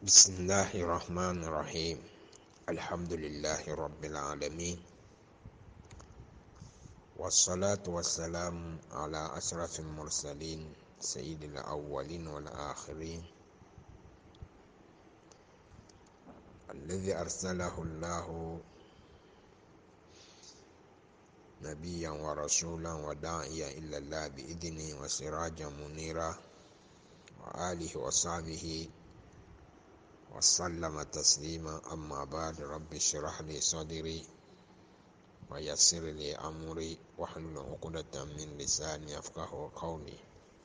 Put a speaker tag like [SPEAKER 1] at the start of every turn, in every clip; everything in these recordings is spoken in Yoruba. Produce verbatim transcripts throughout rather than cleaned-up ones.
[SPEAKER 1] بسم الله الرحمن الرحيم. الحمد لله رب العالمين، والصلاة والسلام على أشرف المرسلين سيد الأولين والآخرين، الذي أرسله الله نبيا ورسولا وداعيا إلى الله بإذنه وسراجا منيرا، وآله وصحبه وسلم تسليما. أما بعد، رب اشرح لي صدري ويسر لي أمري واحلل عقدة من لساني يفقه قولي.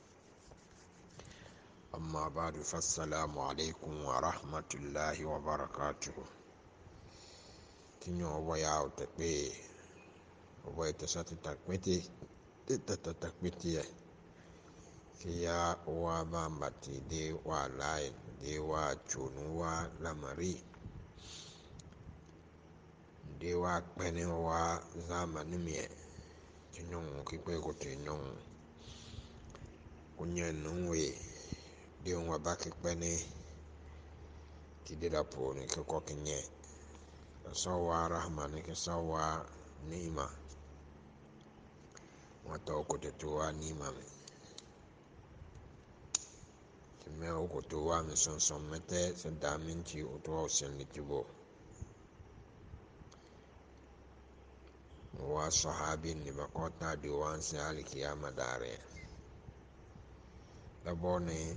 [SPEAKER 1] أما بعد، فالسلام عليكم ورحمة الله وبركاته. Tinyo waya utakbe waya tasati takweti tata takweti ya kiya wa bambati de wa lai de wa chunu wa lamari de wa kpene wa zamani miye tinyo kikwe kote nyon kunye nunwe de wa baki kpene tidida po ni kiko kinye sawa rahmani ke sawa nima wata kote tuwa nima mi me ukotowa mi son son mete se daminci utowa usen litibo wa sahabi ni bakota diwan se alkiyama dare labone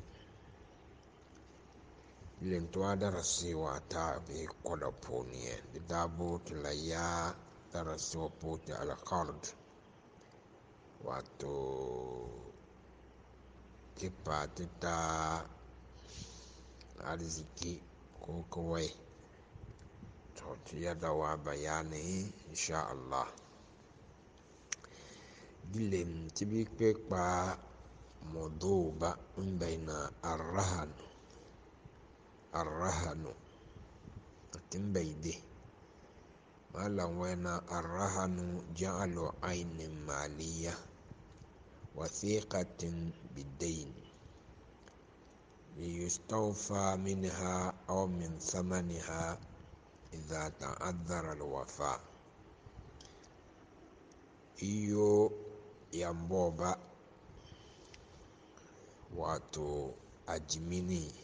[SPEAKER 1] lintuwa darasi wata bi koda poniye di dabo tilaya darasi wa poti alqard wato kipa tita arziki ko kawai to yadda wa bayani insha Allah. Gilem tibi kpekpa modoba mbaina arrahan arrahanu timbaide malam wena arrahanu ja'alu aynin maliyah wathiqatin bidain liyustawfa minha aw min thamaniha idha ta'adhara alwafa. Iyo yamboba wato ajimini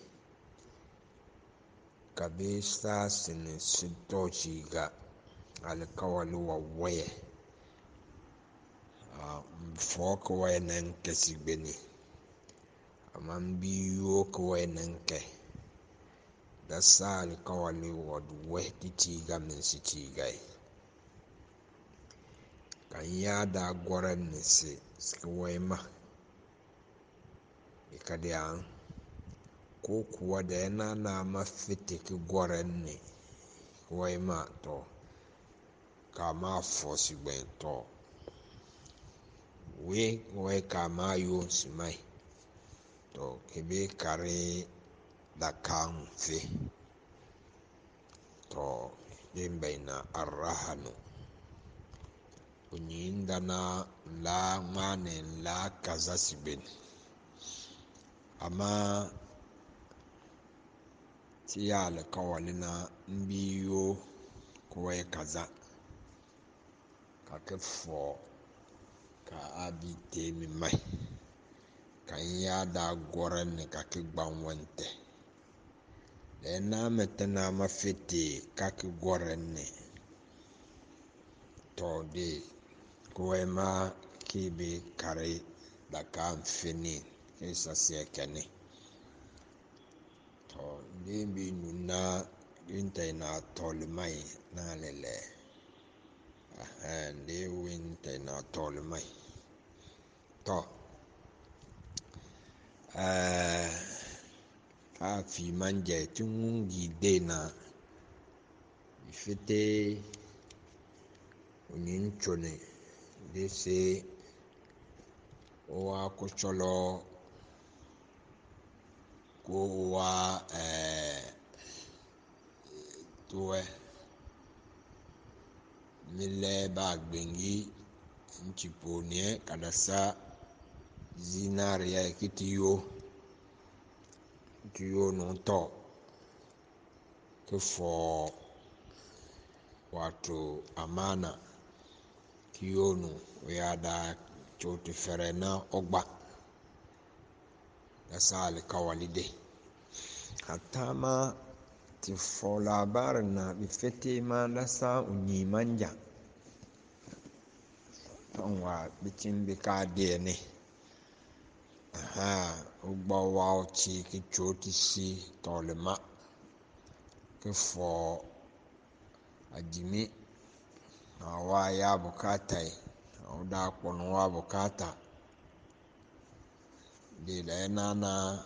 [SPEAKER 1] kabisa sini sintoci ga alkawali wa waye fo kawai nan kasi bene amma biyo kawai nan kai da sa alkawali wa wahdi ciga min si cigai kan yada gwaran nisi kawai ma ikadiyan ko kuwa da yana na mafitiki gwaran ne kawai ma to kama fosi gben to we kawai kama yo simai to kebe kare da kan fi to din baina arrahanu kunyinda na la mane la kaza sibin amma tiya alkawali na mbiyo kawai kaza ka kifo ka abi temi mai kan yada goran ne ka ki gban wante da na mata na mafite ka ki goran ne to de kawai ma ki be kare da ka fini kai sasiya kene to de bi nuna winta na tolmai na lele ahan de winta na tolmai to eh a fi manje tungi de na ifite unin chone de se wa kucholo ko wa eh tuwe mile ba gbengi nchiponie kadasa zinariya kitiyo tiyo no to for wato amana kiyonu ya da coti fere na ogba da sa alkawali dai. Hatta ma ti fo labarin na bifete ma da sa unyi manja ton wa bikin bika de ne aha ogba wa chi ki coti si tolema ki fo ajimi na wa ya bukata au da kwanu wa bukata de da yana na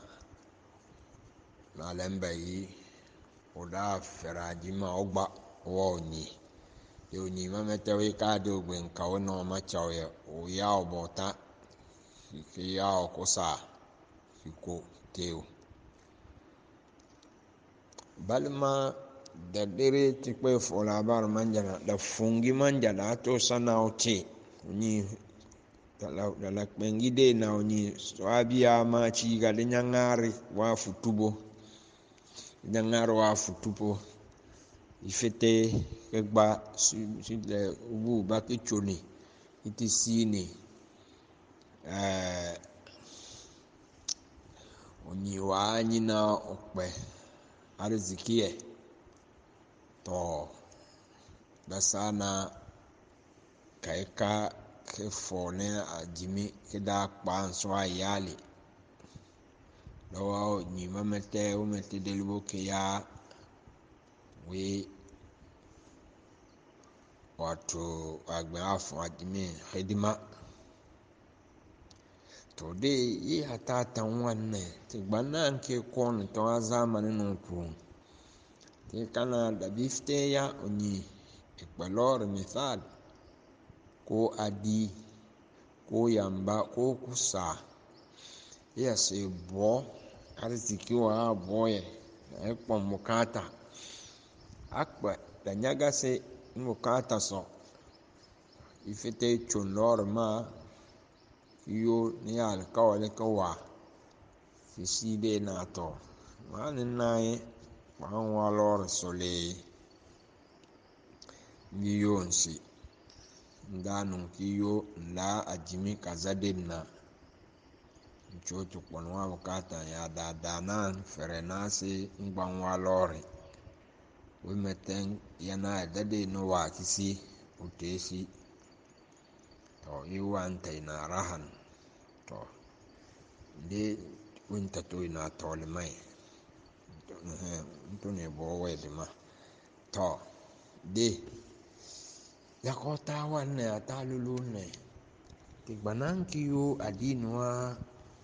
[SPEAKER 1] malambayi o da fera jima ogba wa onyi yo ni mamete we ka de ogben ka o no ma chawe o ya obota ki ya okosa ko teo balma da dare ti kwe fo labar manja da fungi manja da to sana oce ni da la kpengide na oni swabia ma ci ga de nyangari wa futubo nyangaro wa futubo ifete egba si le ubu ba ki choni iti sini eh oni wa nyina okpe arzikie to da sana kaika ke fone ajimi ke da kpan so ayali dawa ni mamete o mete delbo ke ya we wato agbe afu ajimi hidima to de yi hata tan wanne ti gbanna ke kon to zamanin no ku ti kana da bifte ya oni ikbalor misal ko adi ko yamba ko kusa ya se bo arziki wa boye na ikpon mukata akpa da nyaga se mukata so ifite chonor ma yo ni alkawale ka wa fiside na to wani nae wan walor sole miyonsi ndanu kiyo la ajimi kazadin na chotu kwanwa bukata ya dadana ferenasi ngbanwa lori wimeten yana dade no wa kisi utesi to iwante na rahan to de winta to ina tole mai to eh to ne bo wedima to de yakota wanne atalulune tigbananki yo adinwa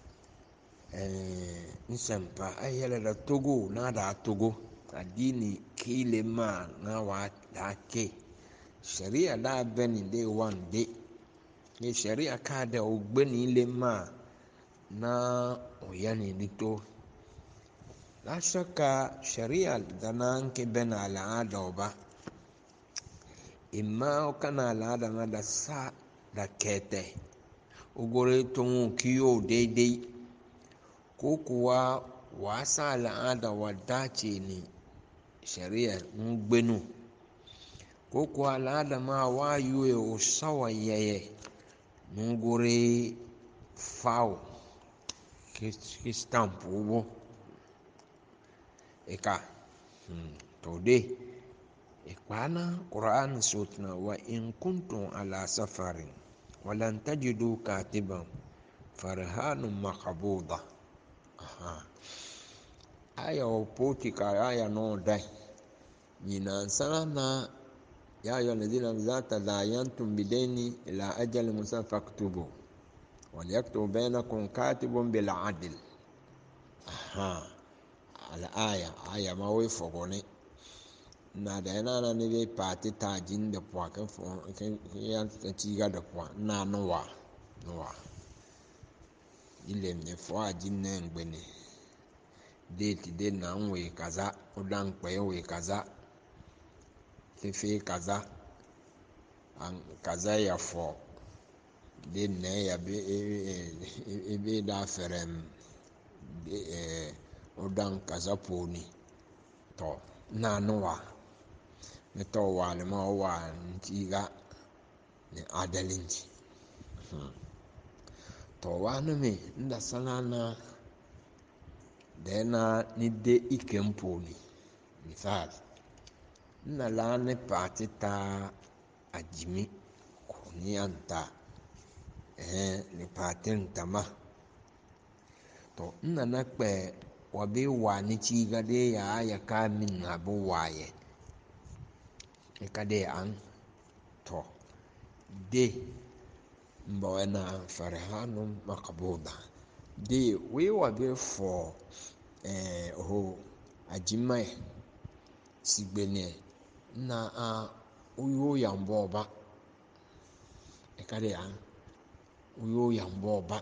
[SPEAKER 1] eh nsempa ayele da Togo na da Togo adini kile ma na wa da ke sharia da beni de one day ni sharia ka da ogbeni ile ma na oyani dito la shaka sharia da nan ke ben ala adoba imma kana ala da da sa da kete ugore tun kiyo daidai ko kuwa wasa al'ada wadda ce ne shari'ar gbenu ko kuwa al'ada ma wayo ya usawa yaye nugure fawo ki stamp ubo eka to de ikwana Qur'an sutna wa in kuntum ala safarin walan tajidu katiban farhanun maqbuda aha aya opoti ka aya no dai nyina sana ya ayu alladhina idha tadayantum bidaini ila ajali musafaktubu wal yaktub bainakum katibun bil adl aha al aya aya ma we fogone na da yana na ne be pati tajin da kwa kan fo kan ya ci ga da kwa na nowa nowa ile ne fo ajin ne ngbene date de na nwe kaza udan kwe we kaza kefe kaza an kaza ya fo de ne ya be e be da ferem de udan kaza poni to na no wa ne to wa le ma wa nti ga ne adalinti to wa no me nda sana na de na ni de ikemponi misal na la ne patita ajimi koni anta eh ne patin tama to na na pe wa be wa ni chi ga de ya ya ka min na bo wa ye e ka de an to de mbo na farhanum maqbuda de we wa be for eh ho ajimai sigbene na a uyo yambo ba e ka de an uyo yambo ba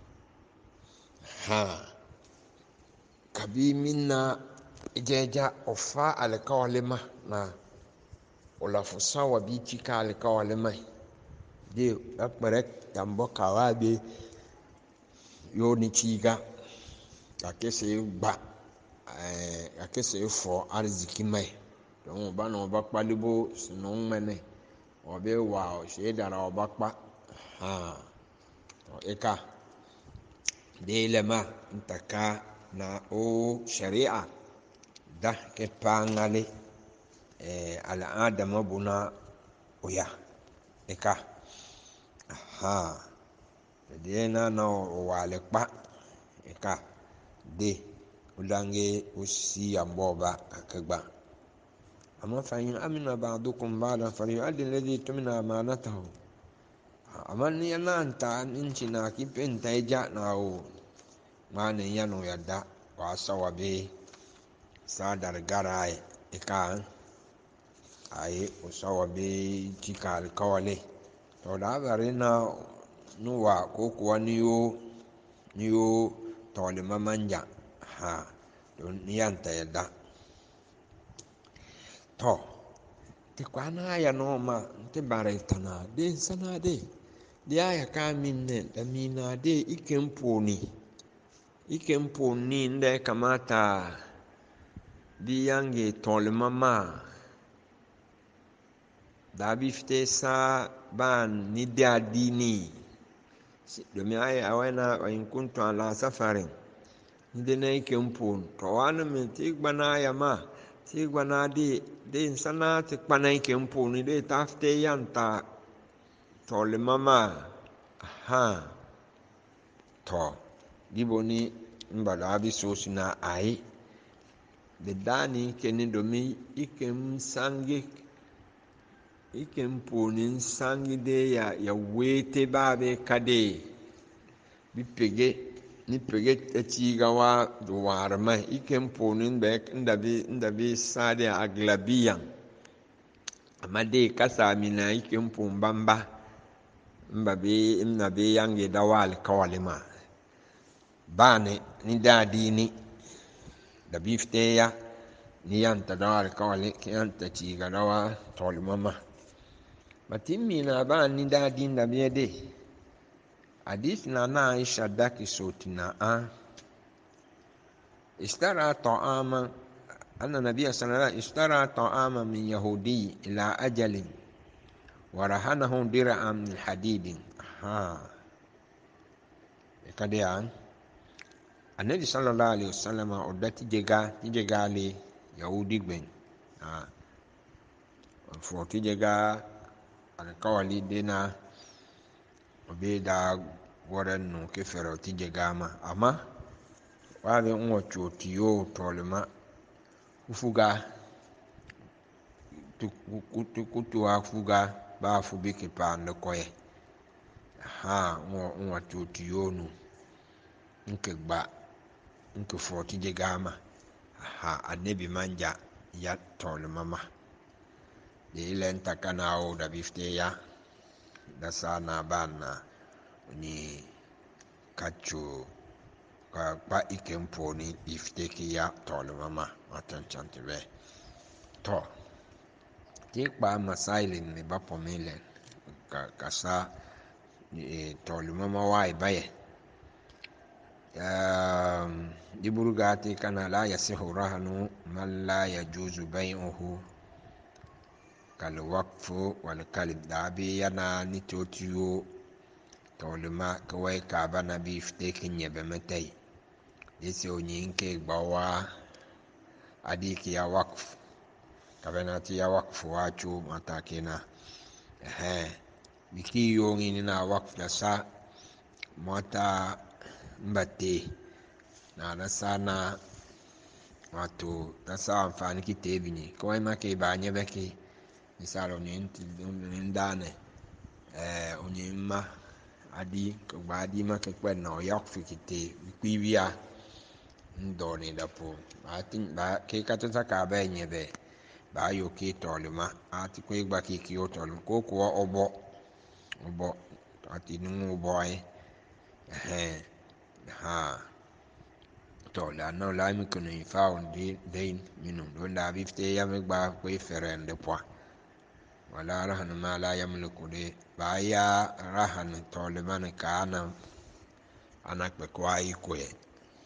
[SPEAKER 1] ha kabi minna ijeja ofa alkawalima na olafusa wa bi chika alkawalima de akpare tambo kawabe yo ni chiga akese gba eh akese fo arziki mai don ba no ba palibo sino mene obe wa o she dara obakpa ha to eka de lema ntaka na o sharia da ke pangale eh al'ada mabuna oya eka ha de na no wale pa eka de ulange usi amboba akagba amma fa in amina ba'dukum ba'dan falyu'addi alladhi tumina amanatahu amma ni yana anta ninchi na kipenta ija na o mane yano yadda wa sawabe sadar garai eka ai usawabe tika alkawale to da bare na nuwa ko kuwa niyo niyo tolima manja ha don niyanta yadda to ti kwana ya no ma ti bare tana de sana de dia ya ka minne da mina de ikemponi ikemponi nde kamata biyange tolima ma da bifte sa ban ni da dini domin ai a wana wa in kuntu ala safarin inde na ikempon to wana me ti gbana ya ma ti gbana de de sana ti gbana ikemponi de tafte yanta tolima ma ha to giboni mbada bi so sina ai de dani keni domin ikem sangi ikem ponin sangi de ya ya wete babe kade bi pege ni pege eti gawa duwarma ikem ponin be ndabi ndabi sade aglabiyan amade kasa mina ikem pon bamba mbabe mnabe yange dawal kawalima bane ni dadini da bifte ya ni yanta dawal kawale yanta ci ga dawa tolmama matimmi na ba ni dadin da bede hadith na na Aisha daki sotina a istara ta'ama anna nabiyya sallallahu alaihi istara ta'ama min yahudi ila ajalin wa rahanahu dir'an min hadidin ha kadian annabi sallallahu alaihi wasallam odati jega jega le yahudi gben ah fo ti jega an kawali dina obeda waran no ke fero ti jega ma ama wale nwo choti yo tolma ufuga tu kutu kutu afuga ba fu biki pa ndo koye ha nwo nwo choti yo nu nke gba nke forty je gama ha annabi manja ya tol mama de ilen takana o da bifte ya da sana bana ni kacho ka pa ikempo ni bifte ki ya tol mama matan chantebe to ti pa masailin ni bapo milen ka kasa ni tol mama wai baye Um, diburgati kana la yasihu rahanu man la yajuzu bai'uhu kal waqfu wal kalb dabi yana ni totiyo tolma kawai ka bana bi fitekin yabe matai dese onyin ke gbawa adiki ya waqf kabenati ya waqf wacho matakena eh biki yongi ni na waqf da sa mata mbate na da sana wato da sa amfani ki tebi ne kawai ma ke ba nye beke misalo ne ndane eh onye ma adi ko ba adi ma ke kwa no yok fikite kwibia ndo ne da po ba tin ba ke ka ta ka ba nye be ba yo ke tolma ati ko gba ki ki o tol ko ko obo obo ati nu obo ai eh ha to la no la mi kono fa on de de minu don da bifte ya me gba ko ferende po wala rahan ma la yamliku de ba ya rahan tolman kana ana pe ko ai ko e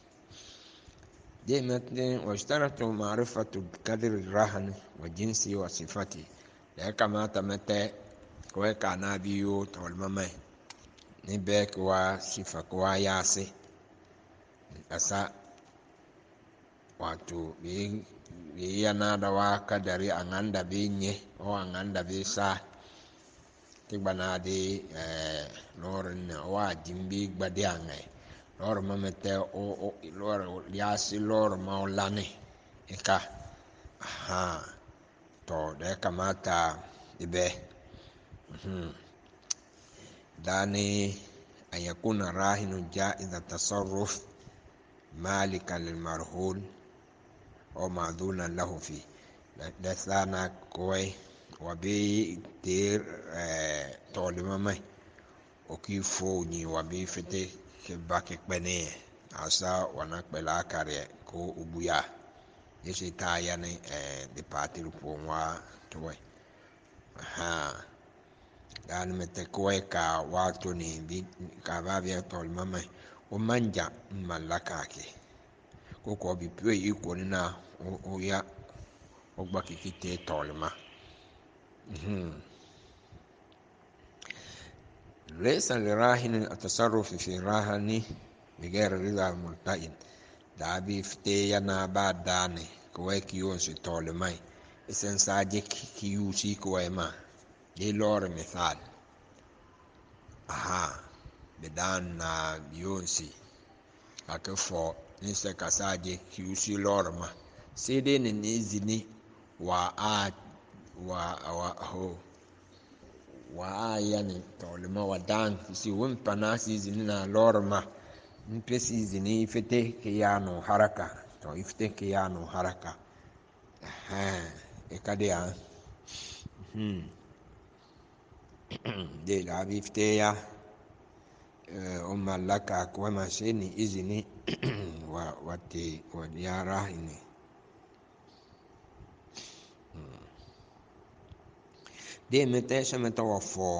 [SPEAKER 1] de metne washtaratu ma'rifatu qadr rahan wa jinsi wa sifati da kamata mate ko kana biyo tolman mai ni be ko sifa ko ya se asa wato be yana da wa kadari an anda be nye o an anda be sa ti gbana de eh lorin wa jimbi gbade angai lor mamete o lor liasi lor maulane eka ha to da kamata ibe hmm dani an yakuna rahinu jaiza tasarruf malikan lil marhul o maduna lahu fi da sana koi wa be ter tolima mai o ki fo ni wa be fete ke bake pene asa wana pela kare ko ubuya yesi ta ya ne de patir po wa to ha dan mete koi ka wato ni bi ka ba be tolima mai o manja mallaka ke ko ko bi pe iko na o ya o gba kikite tolma mhm laysa lirahin atasarruf fi rahani bighair rida multain da bi fite yana ba dane ko ki yon si tolma isen saje ki yusi ko ma de lor misal aha bedan na yonsi akafo ni se kasaje ki yusi lor ma sai dai ne izini wa a wa wa ho wa a yani tolma wa dan si won pana si izini na lorma mpe si izini fete ke ya no haraka to ifte ke ya no haraka eh e kade ya hmm de la bifte ya o malaka ko ma sheni izini wa wate wa yara ini de mete se mete wa fo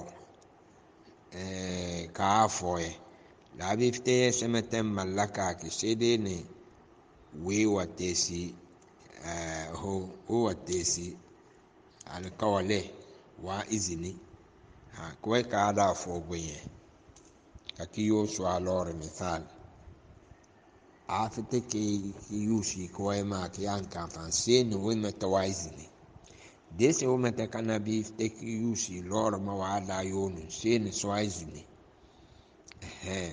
[SPEAKER 1] eh ka fo e la bifte se mete malaka ki sede ne we watesi eh ho o watesi alkawale wa izini ha ko ka da fo gwenye ka kiyo so alor misal a fite ke yusi ko ma ki an kan fan se ne we mete wa izini dese o mete kana bi fite ki yusi lor ma wa da yonu se ne so izini eh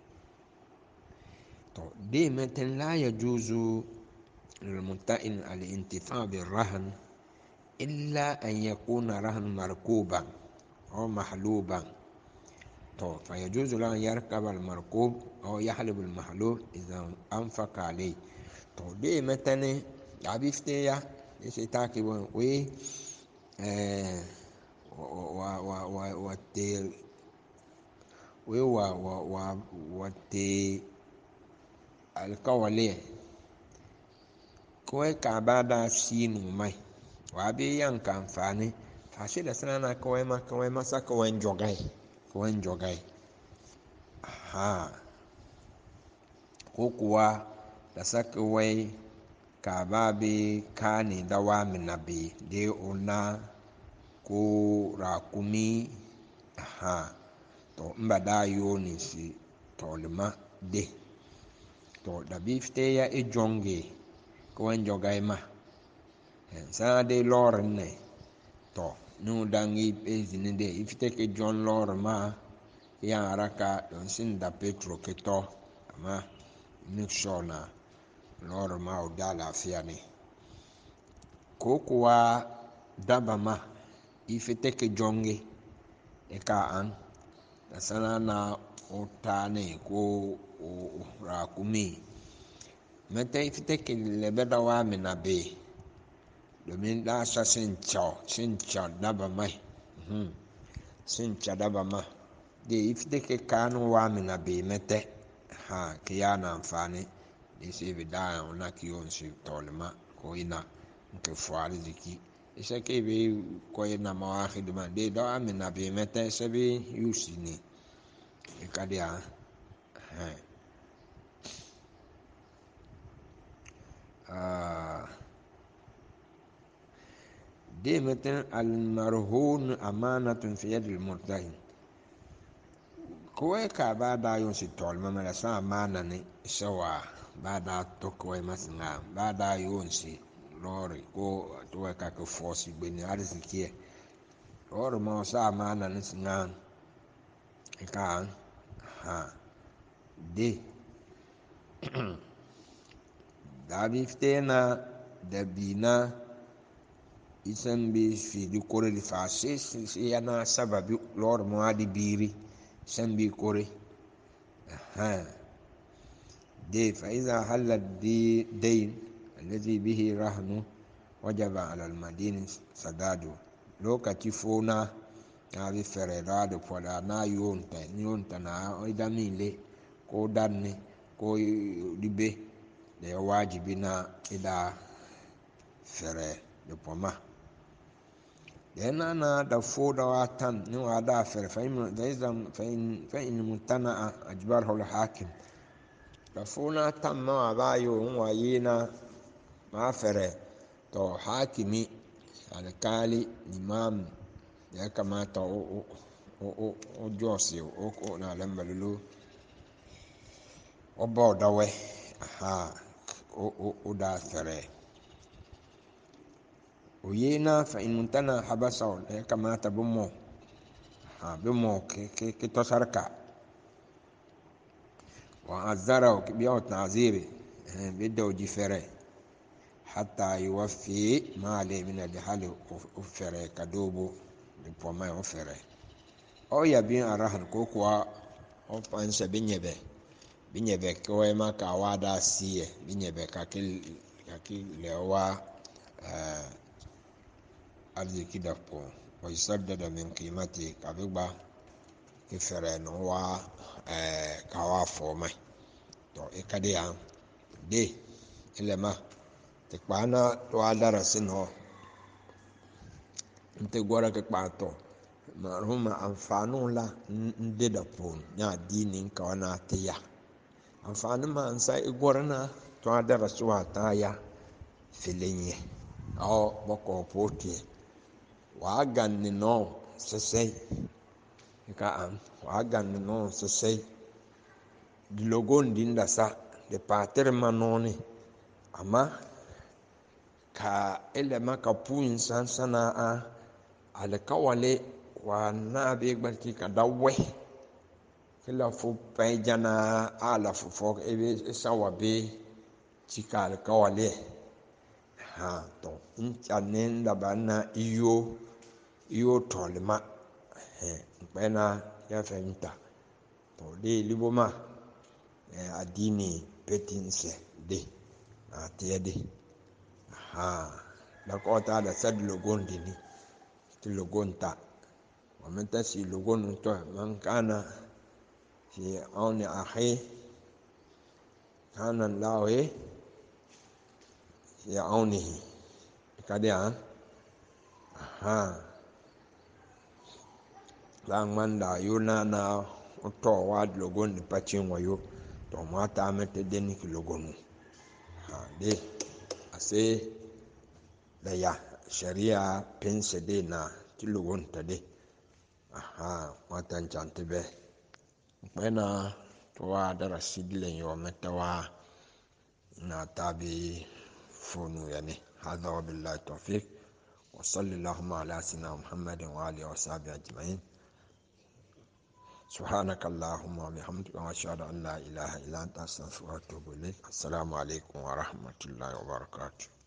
[SPEAKER 1] to de mete la yajuzu للمنتئن الانتفاع بالرهن إلا أن يكون رهن مركوبا أو محلوبا فيجوز له أن يركب المركوب أو يحلب المحلوب إذا أنفق عليه دي مثلا عبيفتي يا يسيتاكي وي و و و و تي وي و و و تي الكواليه kawai ka ba da sinu mai wa be yan ka amfani fashi da sanana kawai ma kawai masa kawai jogai kawai jogai ha ko kuwa da sake wai ka ba be ka ne da wa mina be de ona ko rakumi ha to mba da yo ni si tolma de to da bifte ya e jonge ko en jogai ma sa de lor ne to nu dangi pe zini de ifte ke jon lor ma ya araka don sin da petro ke to ama make sure na lor ma o da lafiya ne ko kuwa daba ma ifte ke jonge e ka an da sana na ota ne ko rakumi mata ifte ke lebe da wa mina be domin da sa sin chao sin chao daba mai sin cha daba ma de ifte ke kanu wa mina be mete ha ke ya na amfani de se be da ona ki on si tolma ko ina nke fuari ziki isa ke be ko ina ma akhid ma de da mina be mete se be yusini e kadia ha ah de meten al marhun amanatun fi yad al murtahin ko ka ba da yon si tolma mala sa amana ne sawa ba da to ko masna ba da yon si lori ko to ka ko force gbeni arziki lori ma sa amana ne singa ka ha de da biftena da bina isan bi fi di kore di fa se se yana sababi lor mo adi biri san bi kore ha de fa iza halla di dayn alladhi bihi rahnu wajaba ala al madin sadadu lokati fona na bi fere da do poda na yonta yonta na idamile ko danne ko dibe da wajibi na ida fere da poma yana na da foda watan ni wa da fere fa in da izam fa in fa in mutana ajbarhu al hakim da fona tamma wa ba yo wa yina ma fere to hakimi alkali imam ya kamata o o o josi o ko na lambalu o boda we ha o o da fere oyena fa in muntana habasa ya kamata bumo ha bumo ke ke ke to sarka wa azara o biya ta'ziri bidda jifere hatta yuwaffi ma le min al hal o fere kadobo de poma o fere o ya bin arahan ko kuwa o pansa binyebe binyebe ko e ma ka wada siye binyebe ka kil ka kil lewa arziki da po wa yusaddada min qimati kabigba ki fere no wa eh kawa fo mai to e kade ya de ilema te kpana to adara sino nte gwara ke kpato marhuma amfanu la nde da pon ya dinin ka wana tiya amfanu ma ansa igwara na to adara suwa ta ya filinye o boko potie wa ganni no sesei ka am wa ganni no sesei di logon dinda sa de pater manoni ama ka elema ka puin san sanaa alkawale wa na be gbalti ka dawe kila fu pejana ala fu fo e sawa be chika alkawale ha to inchanen da bana iyo iyo tolma he bena ya fahimta to de liboma adini petinse de na tiyade ha da kota da sad logon dini ti logon ta wa menta si logon to man kana fi auni akhi kana lawe fi aunihi kadia ha lang manda yuna na to wa logon ni pachin wayo to mata mete deni ki logonu de ase da ya sharia pense de na tilugon ta de aha watan chantebe bena towa darasi dilen yo metawa na tabi fonu yani hada wa billahi tawfiq wa sallallahu ala sayyidina muhammadin wa alihi wa sahbihi ajma'in سبحانك اللهم وبحمدك واشهد ان لا اله الا انت استغفرك واتوب اليك السلام عليكم ورحمه الله وبركاته